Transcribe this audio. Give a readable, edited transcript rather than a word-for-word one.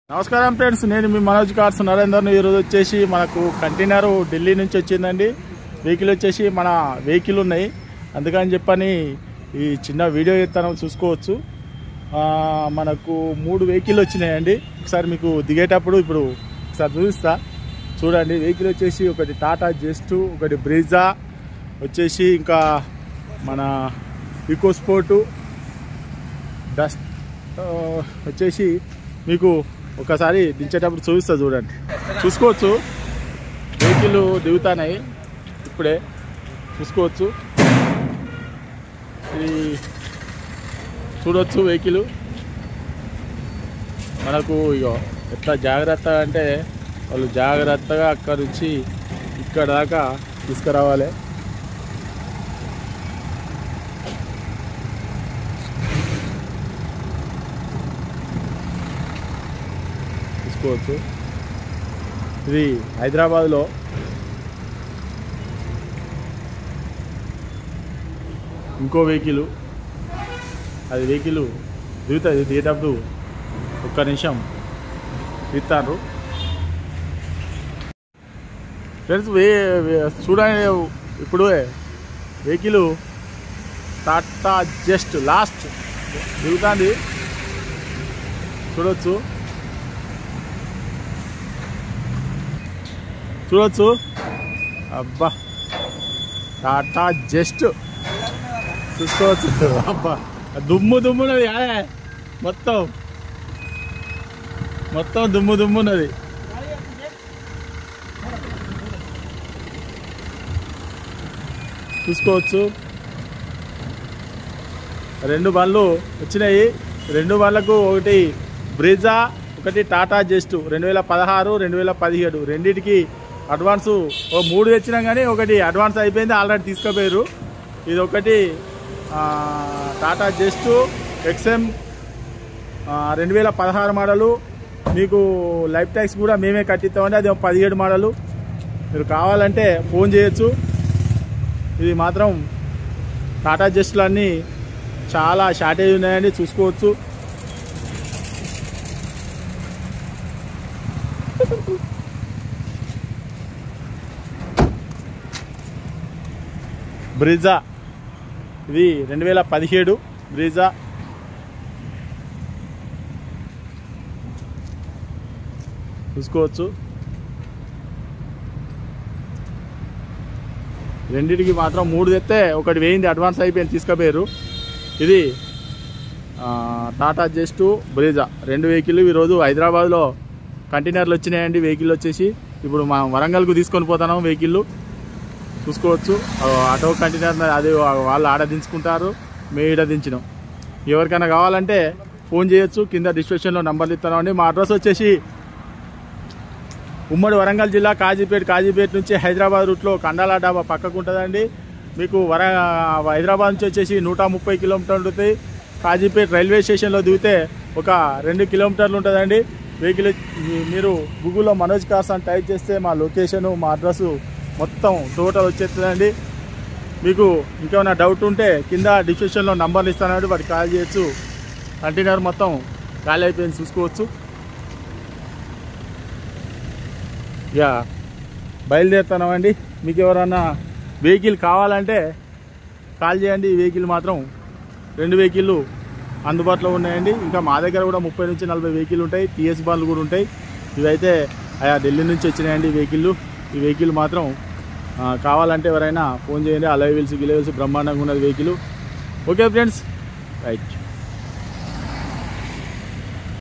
నమస్కారం ఫ్రెండ్స్, నేను మీ మనోజ్ కార్స్ నరేందర్ను. ఈరోజు వచ్చేసి మనకు కంటైనర్ ఢిల్లీ నుంచి వచ్చిందండి. వెహికల్ వచ్చేసి మన వెహికల్ ఉన్నాయి, అందుకని చెప్పని ఈ చిన్న వీడియో ఇస్తాను, చూసుకోవచ్చు. మనకు 3 వెహికల్ వచ్చినాయండి. ఒకసారి మీకు దిగేటప్పుడు ఇప్పుడు ఒకసారి చూపిస్తా, చూడండి. వెహికల్ వచ్చేసి ఒకటి టాటా జెస్ట్, ఒకటి బ్రీజా వచ్చేసి, ఇంకా మన ఈకో స్పోర్టు డస్ట్ వచ్చేసి మీకు ఒకసారి దించేటప్పుడు చూపిస్తా, చూడండి. చూసుకోవచ్చు, వెహికల్ దిగుతాయి ఇప్పుడే, చూసుకోవచ్చు. ఇది చూడవచ్చు వెహికల్. మనకు ఇక ఎట్లా జాగ్రత్త అంటే వాళ్ళు జాగ్రత్తగా అక్కడ నుంచి ఇక్కడ దాకా తీసుకురావాలి. చూసుకోవచ్చు, ఇది హైదరాబాద్లో ఇంకో వెహికల్. అది వెహికల్ దిగుతుంది, దిగేటప్పుడు ఒక్క నిమిషం తీస్తారు ఫ్రెండ్స్. చూడండి, ఇప్పుడు వెహికల్ టాటా జస్ట్ లాస్ట్ దిగుతుంది, చూడవచ్చు. అబ్బా, టాటా జస్ట్ చూసుకోవచ్చు. అబ్బా, దుమ్మున్నది, మొత్తం దుమ్మున్నది. చూసుకోవచ్చు, 2 బండ్లు వచ్చినాయి. 2 బండ్లకు ఒకటి బ్రీజా, ఒకటి టాటా జెస్ట్ 2016, 2017 రెండింటికి అడ్వాన్సు 3 తెచ్చినాం, కానీ ఒకటి అడ్వాన్స్ అయిపోయింది, ఆల్రెడీ తీసుకుపోయారు. ఇది ఒకటి టాటా జెస్ట్ XM 2016 మోడలు. మీకు లైఫ్ ట్యాక్స్ కూడా మేమే కట్టిస్తామండి, అది 17 మోడలు. మీరు కావాలంటే ఫోన్ చేయొచ్చు. ఇది మాత్రం టాటా జెస్ట్లు అన్నీ చాలా షార్టేజ్ ఉన్నాయండి, చూసుకోవచ్చు. బ్రీజా, ఇది 2017 బ్రీజా. చూసుకోవచ్చు, రెండింటికి మాత్రం 3 తెస్తే ఒకటి వేయింది, అడ్వాన్స్ అయిపోయింది, తీసుకుపోయారు. ఇది టాటా జెస్ట్ బ్రీజా 2 వెహికల్ ఈరోజు హైదరాబాద్లో కంటైనర్లు వచ్చినాయండి. వెహికల్ వచ్చేసి ఇప్పుడు మా వరంగల్కు తీసుకొని పోతున్నాం వెహికల్. చూసుకోవచ్చు, ఆటో కంటైనర్ అది వాళ్ళు ఆడ దించుకుంటారు, మేము ఈడ దించినాం. ఎవరికైనా కావాలంటే ఫోన్ చేయొచ్చు, కింద డిస్క్రిప్షన్లో నంబర్లు ఇస్తున్నామండి. మా అడ్రస్ వచ్చేసి ఉమ్మడి వరంగల్ జిల్లా కాజీపేట నుంచి హైదరాబాద్ రూట్లో కండాల డాబా పక్కకు ఉంటుందండి. మీకు హైదరాబాద్ నుంచి వచ్చేసి 130 కిలోమీటర్లు ఉంటుంది. కాజీపేట రైల్వే స్టేషన్లో దిగితే ఒక 2 కిలోమీటర్లు ఉంటుందండి. వెహికల్ మీరు గూగుల్లో మనోజ్ కార్స్ అని టైప్ చేస్తే మా లొకేషను, మా అడ్రస్సు మొత్తం టోటల్ వచ్చేస్తుందండి. మీకు ఇంకేమైనా డౌట్ ఉంటే కింద డిస్క్రిప్షన్లో నంబర్లు ఇస్తానండి, వాటికి కాల్ చేయొచ్చు. కంటైనర్ మొత్తం ఖాళీ అయిపోయింది, చూసుకోవచ్చు. ఇక బయలుదేరుతున్నామండి. మీకు ఎవరన్నా వెహికల్ కావాలంటే కాల్ చేయండి. ఈ వెహికల్ మాత్రం 2 వెహికల్ అందుబాటులో ఉన్నాయండి. ఇంకా మా దగ్గర కూడా 30 నుంచి 40 వెహికల్ ఉంటాయి, TS బండ్లు కూడా ఉంటాయి. ఇవైతే ఢిల్లీ నుంచి వచ్చినాయండి వెహికల్. ఈ వెహికల్ మాత్రం కావాలంటే ఎవరైనా ఫోన్ చేయండి. అలై వీల్స్ బ్రహ్మాండంగా ఉన్నది వెహికల్. Okay friends, right.